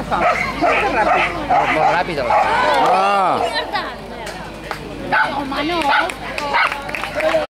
fa? Molto rapido. Un po' rapido. Ah. No, ma no.